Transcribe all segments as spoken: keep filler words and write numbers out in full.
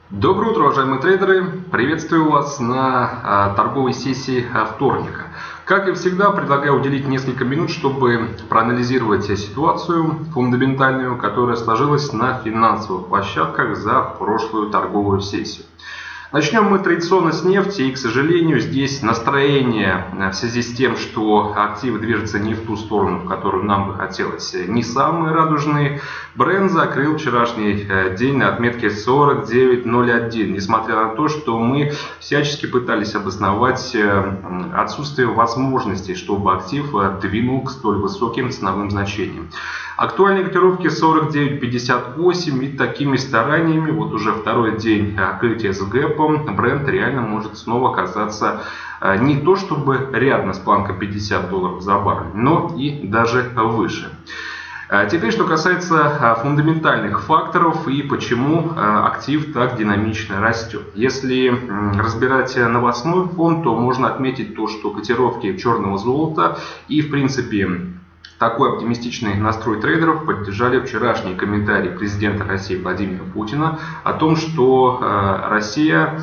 Доброе утро, уважаемые трейдеры! Приветствую вас на а, торговой сессии а, вторника. Как и всегда, предлагаю уделить несколько минут, чтобы проанализировать ситуацию фундаментальную, которая сложилась на финансовых площадках за прошлую торговую сессию. Начнем мы традиционно с нефти, и, к сожалению, здесь настроение в связи с тем, что активы движутся не в ту сторону, в которую нам бы хотелось, не самые радужные. Brent закрыл вчерашний день на отметке сорок девять ноль один, несмотря на то, что мы всячески пытались обосновать отсутствие возможностей, чтобы актив двинул к столь высоким ценовым значениям. Актуальные котировки сорок девять пятьдесят восемь, и такими стараниями вот уже второй день открытия с гэпом Brent реально может снова оказаться не то чтобы рядом с планкой пятьдесят долларов за баррель, но и даже выше. Теперь, что касается фундаментальных факторов и почему актив так динамично растет. Если разбирать новостной фон, то можно отметить то, что котировки черного золота и, в принципе, такой оптимистичный настрой трейдеров поддержали вчерашние комментарии президента России Владимира Путина о том, что Россия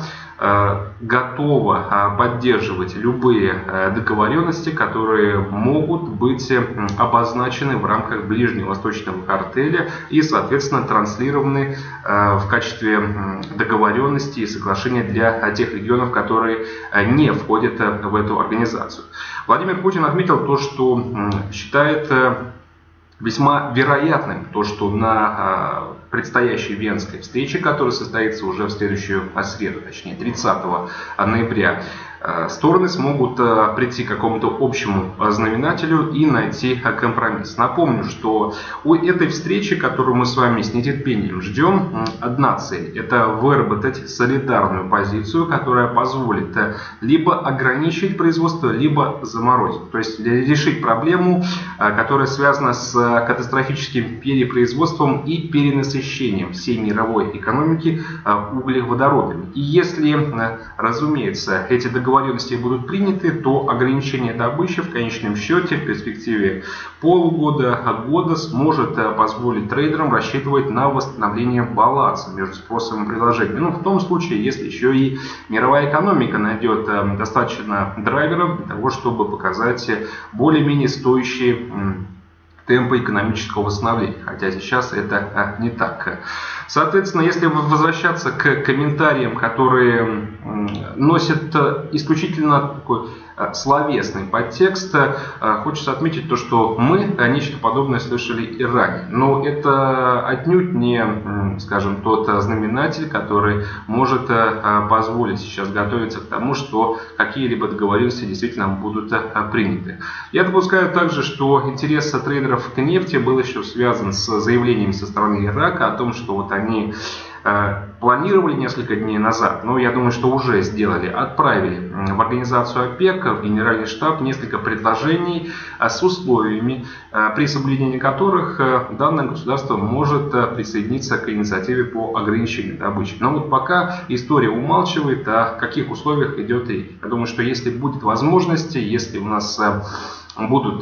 готова поддерживать любые договоренности, которые могут быть обозначены в рамках ближневосточного картеля и, соответственно, транслированы в качестве договоренности и соглашения для тех регионов, которые не входят в эту организацию. Владимир Путин отметил то, что считает весьма вероятным то, что на предстоящей Венской встрече, которая состоится уже в следующую среду, точнее тридцатого ноября, стороны смогут прийти к какому-то общему знаменателю и найти компромисс. Напомню, что у этой встречи, которую мы с вами с нетерпением ждем, одна цель – это выработать солидарную позицию, которая позволит либо ограничить производство, либо заморозить. То есть решить проблему, которая связана с катастрофическим перепроизводством и перенасыщением всей мировой экономики углеводородами. И если, разумеется, эти договоренности будут приняты, то ограничение добычи в конечном счете в перспективе полугода, года сможет позволить трейдерам рассчитывать на восстановление баланса между спросом и предложением. Ну, в том случае, если еще и мировая экономика найдет достаточно драйверов для того, чтобы показать более-менее стоящие темпы экономического восстановления, хотя сейчас это не так. Соответственно, если возвращаться к комментариям, которые носят исключительно такой словесный подтекст, хочется отметить то, что мы нечто подобное слышали и ранее. Но это отнюдь не, скажем, тот знаменатель, который может позволить сейчас готовиться к тому, что какие-либо договоренности действительно будут приняты. Я допускаю также, что интерес трейдеров к нефти был еще связан с заявлениями со стороны Ирака о том, что вот они планировали несколько дней назад, но я думаю, что уже сделали, отправили в организацию ОПЕК, в Генеральный штаб несколько предложений с условиями, при соблюдении которых данное государство может присоединиться к инициативе по ограничению добычи. Но вот пока история умалчивает, о каких условиях идет речь. Я думаю, что если будет возможность, если у нас будут,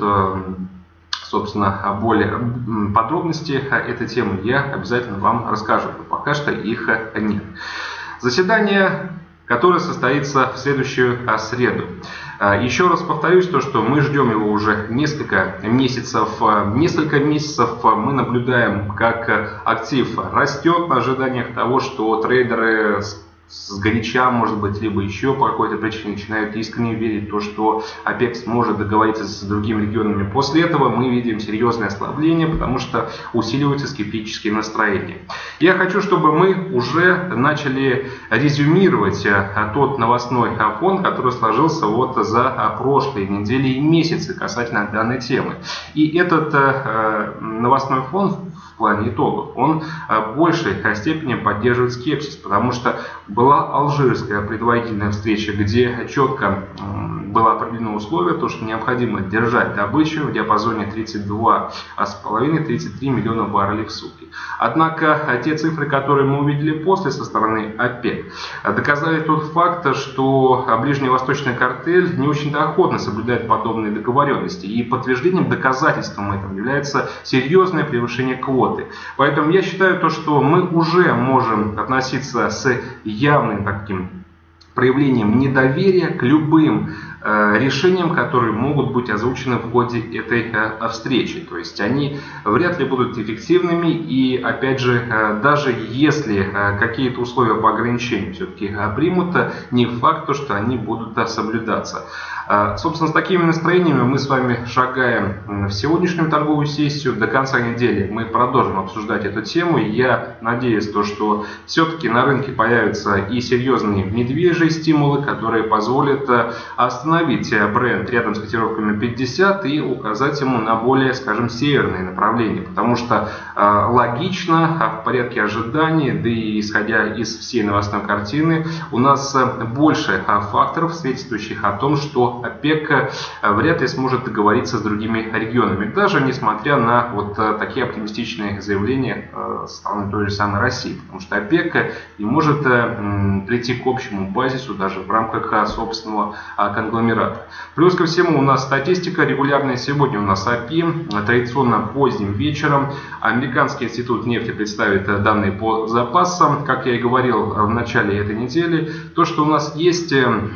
собственно, более подробности этой темы, я обязательно вам расскажу. Но пока что их нет. Заседание, которое состоится в следующую среду. Еще раз повторюсь, то, что мы ждем его уже несколько месяцев. Несколько месяцев мы наблюдаем, как актив растет в ожиданиях того, что трейдеры сгоряча, может быть, либо еще по какой-то причине начинают искренне верить в то, что ОПЕК сможет договориться с другими регионами. После этого мы видим серьезное ослабление, потому что усиливаются скептические настроения. Я хочу, чтобы мы уже начали резюмировать тот новостной фон, который сложился вот за прошлые недели и месяцы касательно данной темы. И этот новостной фон в плане итогов, он в большей степени поддерживает скепсис, потому что была алжирская предварительная встреча, где четко было определено условие, то, что необходимо держать добычу в диапазоне тридцать два с половиной — тридцать три миллиона баррелей в сутки. Однако те цифры, которые мы увидели после со стороны ОПЕК, доказали тот факт, что ближневосточный картель не очень-то охотно соблюдает подобные договоренности. И подтверждением, доказательством этого является серьезное превышение квоты. Поэтому я считаю, то, что мы уже можем относиться с явным таким проявлением недоверия к любым э, решениям, которые могут быть озвучены в ходе этой э, встречи. То есть они вряд ли будут эффективными, и опять же, э, даже если э, какие-то условия по ограничению все-таки э, примут, не факт, то, что они будут э, соблюдаться. Э, собственно, с такими настроениями мы с вами шагаем в сегодняшнюю торговую сессию. До конца недели мы продолжим обсуждать эту тему. Я надеюсь, то, что все-таки на рынке появятся и серьезные медвежьи стимулы, которые позволят остановить бренд рядом с котировками пятьдесят и указать ему на более, скажем, северные направления. Потому что э, логично, в порядке ожидания, да и исходя из всей новостной картины, у нас больше факторов, свидетельствующих о том, что ОПЕК вряд ли сможет договориться с другими регионами, даже несмотря на вот такие оптимистичные заявления э, со стороны той же самой России. Потому что ОПЕК не может э, прийти к общему базису даже в рамках собственного конгломерата. Плюс ко всему у нас статистика регулярная. Сегодня у нас АПИ, традиционно поздним вечером. Американский институт нефти представит данные по запасам. Как я и говорил в начале этой недели, то, что у нас есть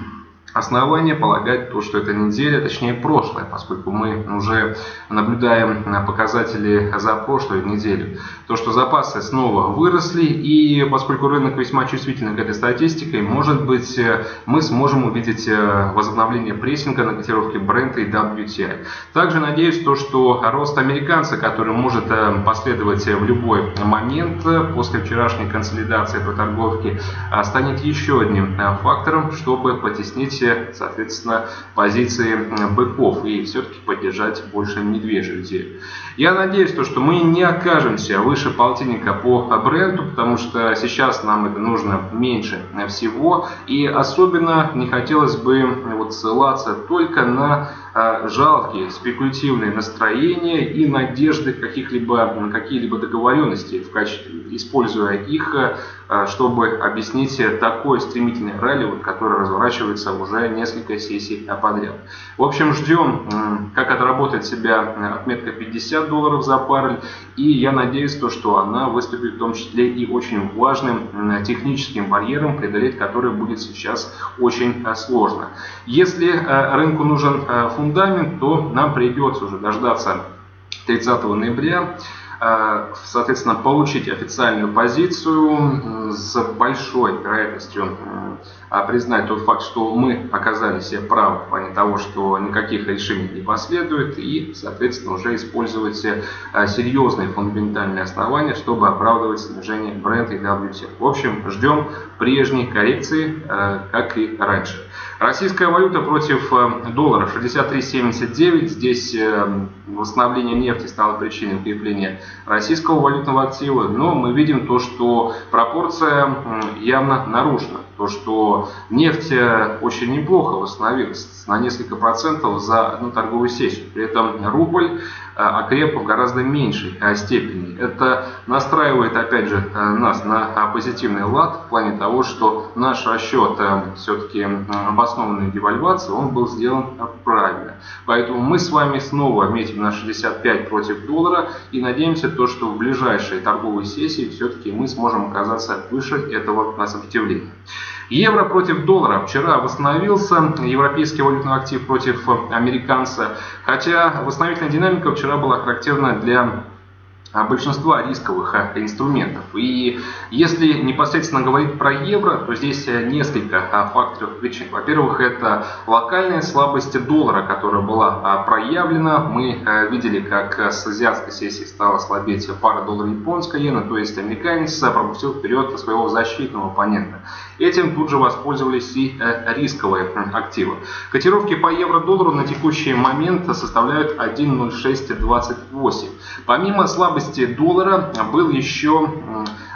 основания полагать, то, что эта неделя, точнее прошлая, поскольку мы уже наблюдаем показатели за прошлую неделю, то, что запасы снова выросли, и поскольку рынок весьма чувствительный к этой статистике, может быть, мы сможем увидеть возобновление прессинга на котировке Brent и дабл ю ти ай. Также надеюсь, то, что рост американца, который может последовать в любой момент после вчерашней консолидации по торговке, станет еще одним фактором, чтобы потеснить, соответственно, позиции быков и все-таки поддержать больше медвежью идею. Я надеюсь, то, что мы не окажемся выше полтинника по бренду, потому что сейчас нам это нужно меньше всего, и особенно не хотелось бы вот ссылаться только на жалкие спекулятивные настроения и надежды каких-либо какие-либо договоренности, в качестве, используя их, чтобы объяснить такое стремительное ралли, вот, которое разворачивается уже несколько сессий подряд. В общем, ждем, как отработает себя отметка пятьдесят долларов за баррель, и я надеюсь, то, что она выступит в том числе и очень важным техническим барьером, преодолеть который будет сейчас очень сложно. Если рынку нужен фундамент, то нам придется уже дождаться тридцатого ноября, соответственно, получить официальную позицию, с большой вероятностью признать тот факт, что мы оказались правы в плане того, что никаких решений не последует, и, соответственно, уже использовать серьезные фундаментальные основания, чтобы оправдывать снижение Brent и дабл ю ти ай. В общем, ждем прежней коррекции, как и раньше. Российская валюта против доллара шестьдесят три семьдесят девять. Здесь восстановление нефти стало причиной укрепления российского валютного актива, но мы видим то, что пропорция явно нарушена. То, что нефть очень неплохо восстановилась на несколько процентов за одну торговую сессию. При этом рубль окреп в гораздо меньшей степени. Это настраивает, опять же, нас на позитивный лад в плане того, что наш расчет все-таки обоснованной девальвации, он был сделан правильно. Поэтому мы с вами снова метим на шестьдесят пять против доллара и надеемся, то, что в ближайшей торговой сессии все-таки мы сможем оказаться выше этого сопротивления. Евро против доллара вчера восстановился, европейский валютный актив против американца, хотя восстановительная динамика вчера была характерна для большинства рисковых инструментов. И если непосредственно говорить про евро, то здесь несколько факторов причин. Во-первых, это локальная слабость доллара, которая была проявлена. Мы видели, как с азиатской сессии стала слабеть пара доллар-японская иена, то есть американец пропустил вперед своего защитного оппонента. Этим тут же воспользовались и рисковые активы. Котировки по евро-доллару на текущий момент составляют один ноль шесть двадцать восемь. Помимо слабости доллара был еще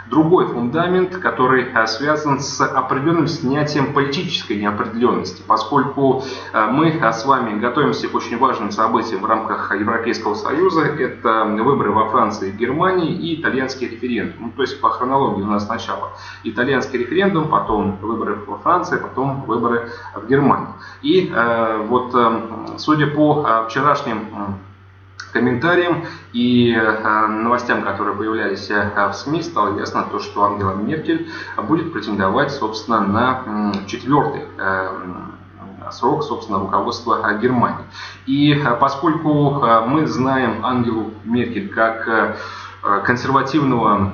другой фундамент, который связан с определенным снятием политической неопределенности, поскольку мы с вами готовимся к очень важным событиям в рамках Европейского Союза. Это выборы во Франции и Германии и итальянский референдум. Ну, то есть по хронологии у нас сначала итальянский референдум, потом выборы во Франции, потом выборы в Германии. И э, вот э, судя по э, вчерашним комментариям и э, новостям, которые появлялись э, в СМИ, стало ясно то, что Ангела Меркель будет претендовать, собственно, на э, четвертый э, срок, собственно, руководства э, Германии. И э, поскольку э, мы знаем Ангелу Меркель как э, консервативного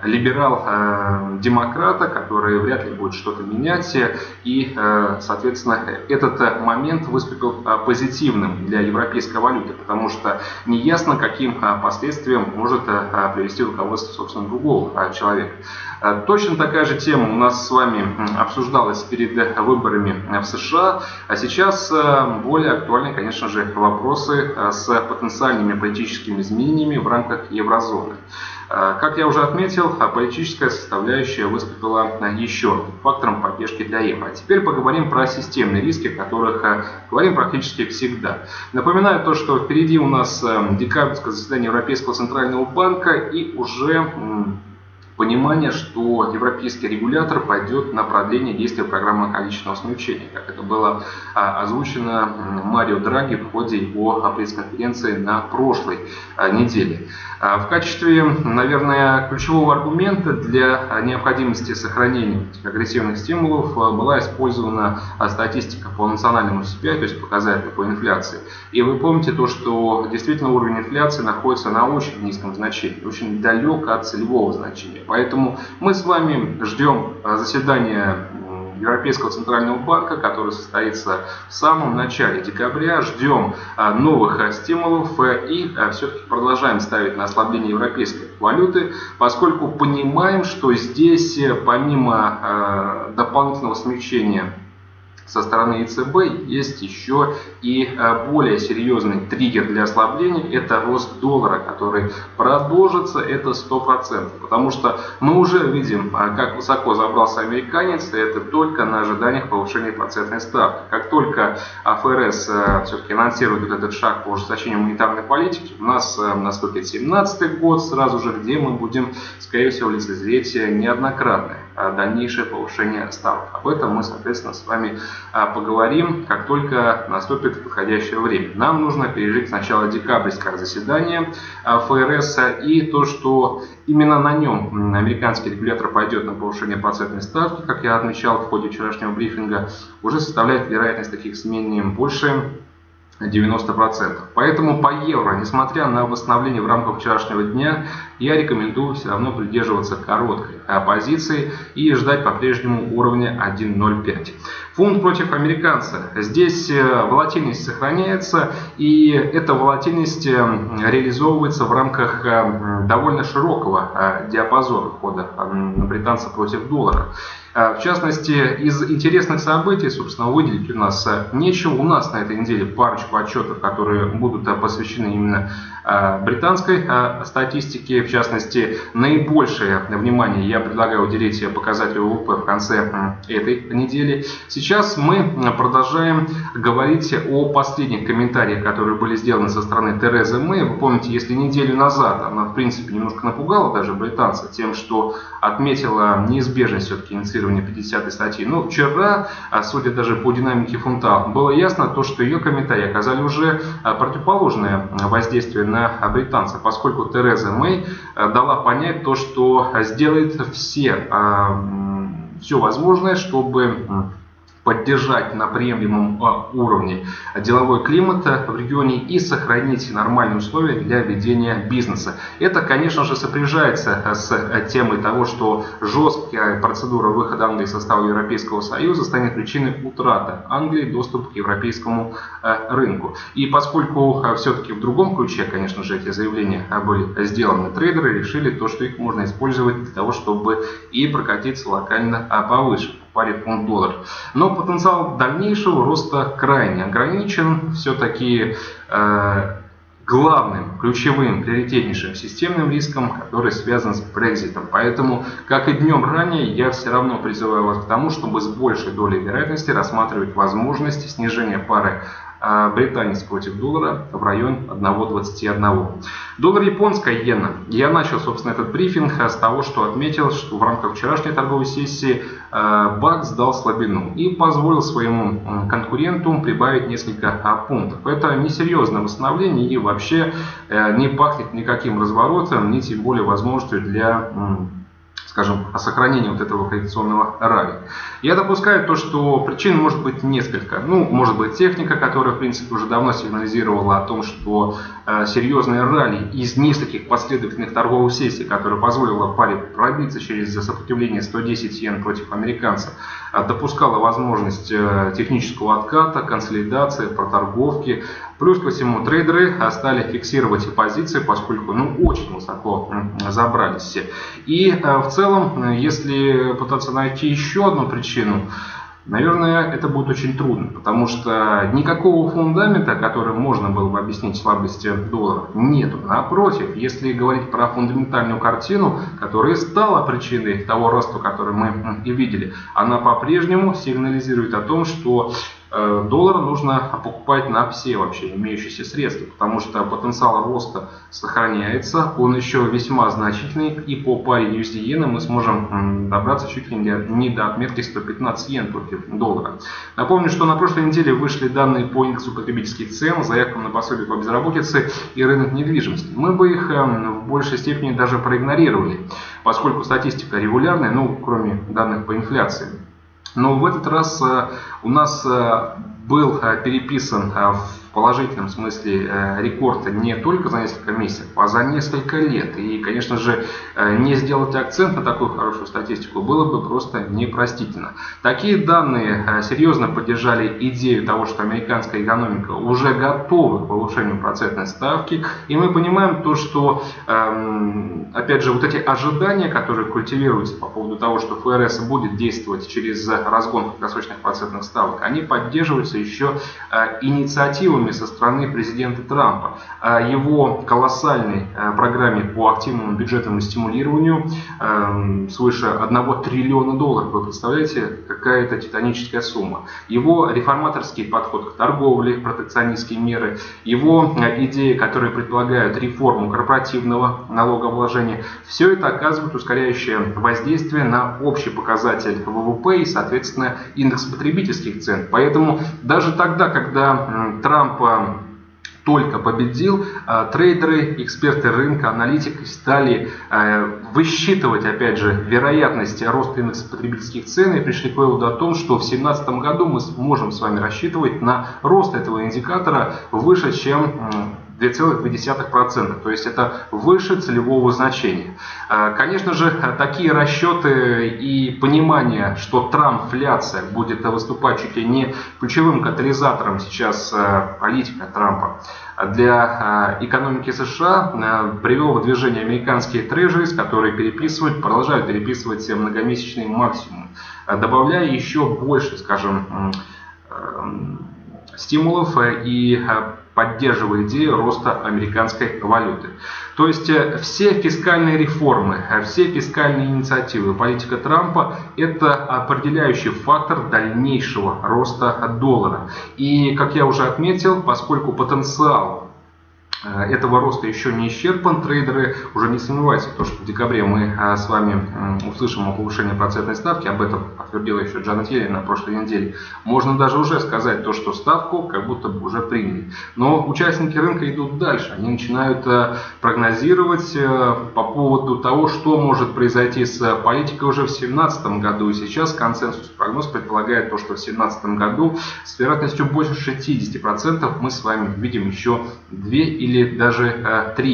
либерал-демократа, который вряд ли будет что-то менять. И, соответственно, этот момент выступил позитивным для европейской валюты, потому что неясно, каким последствиям может привести руководство, собственно, другого человека. Точно такая же тема у нас с вами обсуждалась перед выборами в США, а сейчас более актуальны, конечно же, вопросы с потенциальными политическими изменениями в рамках еврозоны. Как я уже отметил, политическая составляющая выступила еще одним фактором поддержки для евро. А теперь поговорим про системные риски, о которых говорим практически всегда. Напоминаю то, что впереди у нас декабрьское заседание Европейского центрального банка и уже понимание, что европейский регулятор пойдет на продление действия программы количественного смягчения, как это было озвучено Марио Драги в ходе его пресс-конференции на прошлой неделе. В качестве, наверное, ключевого аргумента для необходимости сохранения агрессивных стимулов была использована статистика по национальному си пи ай, то есть показатели по инфляции. И вы помните то, что действительно уровень инфляции находится на очень низком значении, очень далек от целевого значения. Поэтому мы с вами ждем заседания Европейского центрального банка, который состоится в самом начале декабря. Ждем новых стимулов и все-таки продолжаем ставить на ослабление европейской валюты, поскольку понимаем, что здесь помимо дополнительного смягчения со стороны и цэ бэ есть еще и более серьезный триггер для ослабления. Это рост доллара, который продолжится, это сто процентов. Потому что мы уже видим, как высоко забрался американец, и это только на ожиданиях повышения процентной ставки. Как только эф эр эс все-таки анонсирует вот этот шаг по ужесточению монетарной политики, у нас наступит семнадцатый год сразу же, где мы будем, скорее всего, лицезреть неоднократное дальнейшее повышение ставок. Об этом мы, соответственно, с вами поговорим, как только наступит подходящее время. Нам нужно пережить сначала декабрьское заседание эф эр эс и то, что именно на нем американский регулятор пойдет на повышение процентной ставки, как я отмечал в ходе вчерашнего брифинга, уже составляет вероятность таких изменений больше девяноста процентов. Поэтому по евро, несмотря на восстановление в рамках вчерашнего дня, я рекомендую все равно придерживаться короткой позиции и ждать по-прежнему уровня один ноль пять. Фунт против американца. Здесь волатильность сохраняется, и эта волатильность реализовывается в рамках довольно широкого диапазона хода британца против доллара. В частности, из интересных событий, собственно, выделить у нас нечего. У нас на этой неделе парочку отчетов, которые будут посвящены именно британской статистике. В частности, наибольшее внимание я предлагаю уделить показателю вэ вэ пэ в конце этой недели. Сейчас мы продолжаем говорить о последних комментариях, которые были сделаны со стороны Терезы Мэй. Вы помните, если неделю назад она, в принципе, немножко напугала даже британца тем, что отметила неизбежность все-таки инициирования пятидесятой статьи. Но вчера, судя даже по динамике фунта, было ясно то, что ее комментарии оказали уже противоположное воздействие на британца, поскольку Тереза Мэй дала понять то, что сделает все, все возможное, чтобы поддержать на приемлемом уровне деловой климат в регионе и сохранить нормальные условия для ведения бизнеса. Это, конечно же, сопряжается с темой того, что жесткая процедура выхода Англии из состава Европейского Союза станет причиной утраты Англии доступа к европейскому рынку. И поскольку все-таки в другом ключе, конечно же, эти заявления были сделаны, трейдеры решили то, что их можно использовать для того, чтобы и прокатиться локально повыше паре фунт-доллар. Но потенциал дальнейшего роста крайне ограничен. Все-таки э, главным, ключевым, приоритетнейшим системным риском, который связан с Брекситом. Поэтому, как и днем ранее, я все равно призываю вас к тому, чтобы с большей долей вероятности рассматривать возможность снижения пары британец против доллара в район одного двадцать один. Доллар японская иена. Я начал, собственно, этот брифинг с того, что отметил, что в рамках вчерашней торговой сессии бакс дал слабину и позволил своему конкуренту прибавить несколько пунктов. Это несерьезное восстановление и вообще не пахнет никаким разворотом, ни тем более возможностью для, скажем, о сохранении вот этого коррекционного ралли. Я допускаю то, что причин может быть несколько. Ну, может быть техника, которая, в принципе, уже давно сигнализировала о том, что э, серьезное ралли из нескольких последовательных торговых сессий, которая позволила паре пробиться через сопротивление сто десять йен против американца, э, допускала возможность э, технического отката, консолидации, проторговки. Плюс ко всему трейдеры стали фиксировать позиции, поскольку ну, очень высоко забрались все. И э, в целом, если пытаться найти еще одну причину, наверное, это будет очень трудно, потому что никакого фундамента, которым можно было бы объяснить слабость доллара, нету. Напротив, если говорить про фундаментальную картину, которая стала причиной того роста, который мы и видели, она по-прежнему сигнализирует о том, что доллар нужно покупать на все вообще имеющиеся средства, потому что потенциал роста сохраняется, он еще весьма значительный, и по паре ю эс ди иена мы сможем добраться чуть ли не до отметки сто пятнадцать йен против доллара. Напомню, что на прошлой неделе вышли данные по индексу потребительских цен, заявкам на пособие по безработице и рынок недвижимости. Мы бы их в большей степени даже проигнорировали, поскольку статистика регулярная, ну кроме данных по инфляции. Но в этот раз у нас был переписан в положительном смысле рекорд не только за несколько месяцев, а за несколько лет. И, конечно же, не сделать акцент на такую хорошую статистику было бы просто непростительно. Такие данные серьезно поддержали идею того, что американская экономика уже готова к повышению процентной ставки. И мы понимаем то, что, опять же, вот эти ожидания, которые культивируются по поводу того, что эф эр эс будет действовать через разгон краткосрочных процентных ставок, они поддерживаются еще инициативами со стороны президента Трампа, о его колоссальной программе по активному бюджетному стимулированию свыше одного триллиона долларов. Вы представляете, какая это титаническая сумма. Его реформаторский подход к торговле, протекционистские меры, его идеи, которые предполагают реформу корпоративного налогообложения, все это оказывает ускоряющее воздействие на общий показатель вэ вэ пэ и, соответственно, индекс потребительских цен. Поэтому даже тогда, когда Трамп только победил, трейдеры, эксперты рынка, аналитики стали высчитывать, опять же, вероятность роста индекса потребительских цен и пришли к выводу о том, что в две тысячи семнадцатом году мы сможем с вами рассчитывать на рост этого индикатора выше, чем две целых две десятых процента, то есть это выше целевого значения. Конечно же, такие расчеты и понимание, что трампфляция будет выступать чуть ли не ключевым катализатором сейчас политика Трампа для экономики США, привел в движение американские трежерис, которые переписывают, продолжают переписывать многомесячные максимумы, добавляя еще больше, скажем, стимулов и поддерживая идею роста американской валюты. То есть все фискальные реформы, все фискальные инициативы, политика Трампа – это определяющий фактор дальнейшего роста доллара. И, как я уже отметил, поскольку потенциал этого роста еще не исчерпан, трейдеры уже не сомневаются в том, что в декабре мы с вами услышим о повышении процентной ставки. Об этом подтвердила еще Джанет Йеллен на прошлой неделе. Можно даже уже сказать то, что ставку как будто бы уже приняли. Но участники рынка идут дальше. Они начинают прогнозировать по поводу того, что может произойти с политикой уже в две тысячи семнадцатом году. И сейчас консенсус прогноз предполагает то, что в две тысячи семнадцатом году с вероятностью больше шестидесяти процентов мы с вами видим еще две или даже три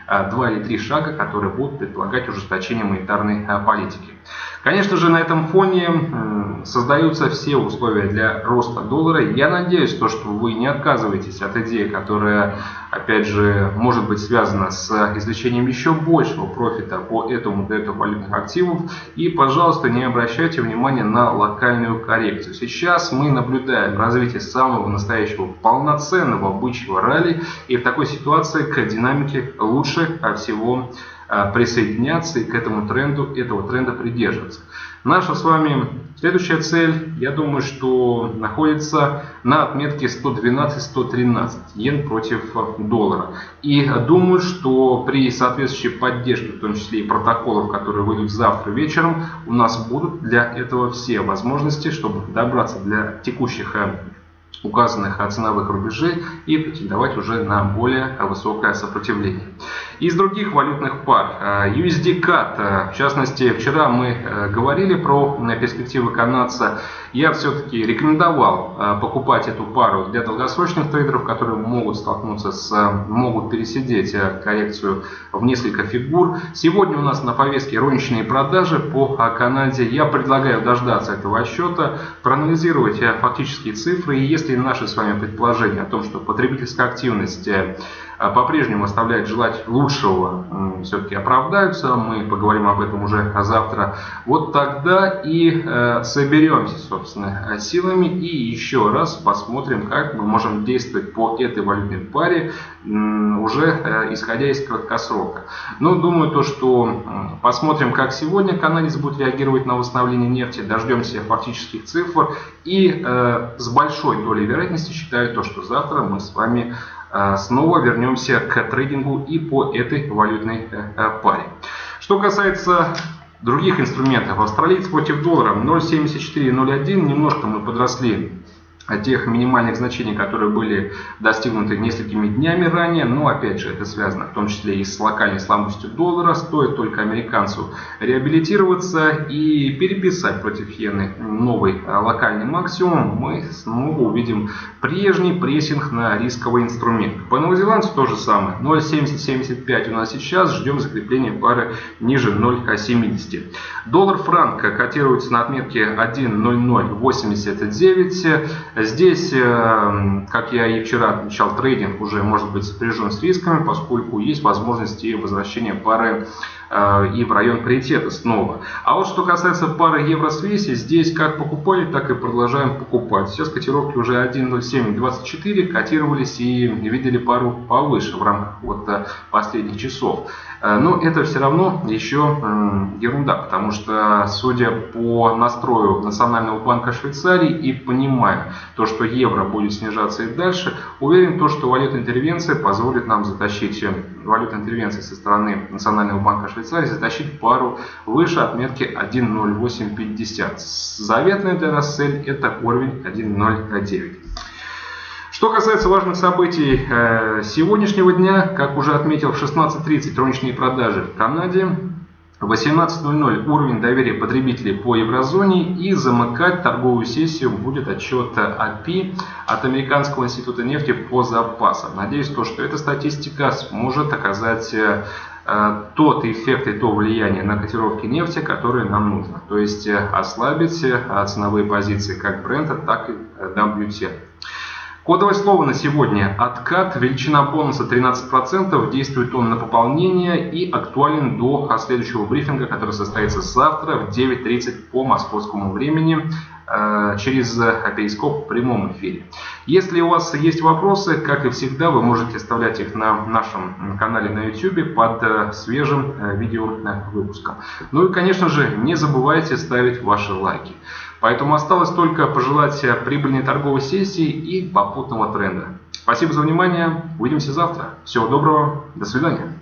два или три шага, которые будут предполагать ужесточение монетарной политики. Конечно же, на этом фоне создаются все условия для роста доллара. Я надеюсь, то, что вы не отказываетесь от идеи, которая, опять же, может быть связана с извлечением еще большего профита по этому дельту валютных активов. И, пожалуйста, не обращайте внимания на локальную коррекцию. Сейчас мы наблюдаем развитие самого настоящего полноценного бычьего ралли. И в такой ситуации к динамике лучше всего присоединяться и к этому тренду, этого тренда придерживаться. Наша с вами следующая цель, я думаю, что находится на отметке сто двенадцать — сто тринадцать йен против доллара. И думаю, что при соответствующей поддержке, в том числе и протоколов, которые выйдут завтра вечером, у нас будут для этого все возможности, чтобы добраться для текущих указанных ценовых рубежей и претендовать уже на более высокое сопротивление. Из других валютных пар ю эс ди кат, в частности, вчера мы говорили про перспективы канадца. Я все-таки рекомендовал покупать эту пару для долгосрочных трейдеров, которые могут столкнуться с, могут пересидеть коррекцию в несколько фигур. Сегодня у нас на повестке розничные продажи по Канаде. Я предлагаю дождаться этого отсчета, проанализировать фактические цифры. И если наши с вами предположения о том, что потребительская активность по-прежнему оставляет желать лучшего, все-таки оправдаются, мы поговорим об этом уже завтра, вот тогда и э, соберемся, собственно, силами и еще раз посмотрим, как мы можем действовать по этой валютной паре, э, уже э, исходя из краткосрока. Но думаю, то, что э, посмотрим, как сегодня канадец будет реагировать на восстановление нефти, дождемся фактических цифр и э, с большой долей вероятности считаю то, что завтра мы с вами снова вернемся к трейдингу и по этой валютной паре. Что касается других инструментов, австралиец против доллара ноль семьдесят четыре ноль один, немножко мы подросли от тех минимальных значений, которые были достигнуты несколькими днями ранее. Но опять же это связано в том числе и с локальной слабостью доллара. Стоит только американцу реабилитироваться и переписать против иены новый локальный максимум, мы снова увидим прежний прессинг на рисковый инструмент. По новозеландцу то же самое. ноль семьдесят семьдесят пять у нас сейчас. Ждем закрепления пары ниже ноль семьдесят. Доллар-франк котируется на отметке один ноль ноль восемьдесят девять. Здесь, как я и вчера отмечал, трейдинг уже может быть сопряжен с рисками, поскольку есть возможность и возвращения пары и в район паритета снова. А вот что касается пары евро-свеси, здесь как покупали, так и продолжаем покупать. Сейчас котировки уже один ноль семь двадцать четыре, котировались и видели пару повыше в рамках вот последних часов. Но это все равно еще ерунда, потому что, судя по настрою Национального банка Швейцарии и понимая то, что евро будет снижаться и дальше, уверен, то, что валютная интервенция позволит нам затащить, валютная интервенция со стороны Национального банка Швейцарии затащить пару выше отметки один ноль восемь пятьдесят. Заветная для нас цель — это уровень один ноль девять. Что касается важных событий сегодняшнего дня, как уже отметил, в шестнадцать тридцать розничные продажи в Канаде, в восемнадцать ноль ноль уровень доверия потребителей по еврозоне, и замыкать торговую сессию будет отчет эй пи от Американского института нефти по запасам. Надеюсь, то, что эта статистика сможет оказать тот эффект и то влияние на котировки нефти, которое нам нужно. То есть ослабить ценовые позиции как Брента, так и дабл ю ти ай. Кодовое слово на сегодня — откат. Величина бонуса тринадцать процентов. Действует он на пополнение и актуален до следующего брифинга, который состоится завтра в девять тридцать по московскому времени через Перископ в прямом эфире. Если у вас есть вопросы, как и всегда, вы можете оставлять их на нашем канале на YouTube под свежим видеовыпуском. Ну и, конечно же, не забывайте ставить ваши лайки. Поэтому осталось только пожелать прибыльной торговой сессии и попутного тренда. Спасибо за внимание. Увидимся завтра. Всего доброго. До свидания.